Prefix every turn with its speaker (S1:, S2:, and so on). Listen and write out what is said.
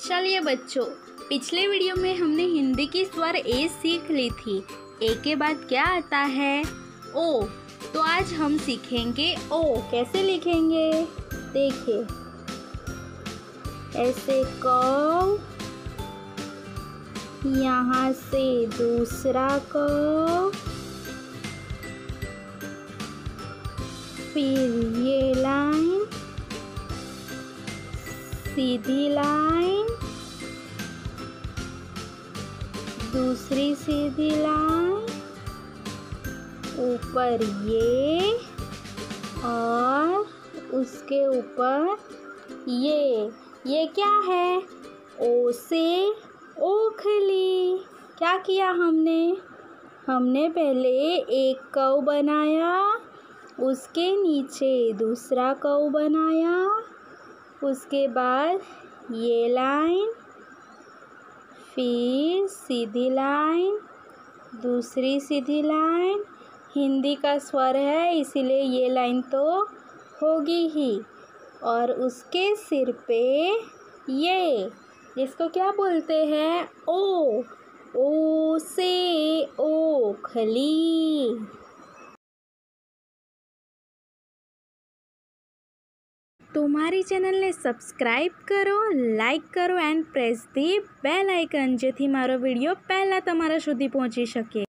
S1: चलिए बच्चों, पिछले वीडियो में हमने हिंदी की स्वर ए सीख ली थी। ए के बाद क्या आता है? ओ। तो आज हम सीखेंगे ओ कैसे लिखेंगे। देखिए, ऐसे कौ, यहाँ से दूसरा कौ, फिर ये लाइन, सीधी लाइन, दूसरी सीधी लाइन, ऊपर ये और उसके ऊपर ये क्या है? ओ से ओखली। क्या किया हमने पहले एक कौ बनाया, उसके नीचे दूसरा कौ बनाया, उसके बाद ये लाइन, फिर सीधी लाइन, दूसरी सीधी लाइन। हिंदी का स्वर है इसीलिए ये लाइन तो होगी ही। और उसके सिर पे ये, जिसको क्या बोलते हैं? ओ। ओ से ओखली। तुम्हारी ચેનલને સબસ્ક્રાઇબ કરો, લાઈક કરો and press the bell icon, જેથી મારો વિડીયો પહેલાં તમારા સુધી પહોંચી શકે।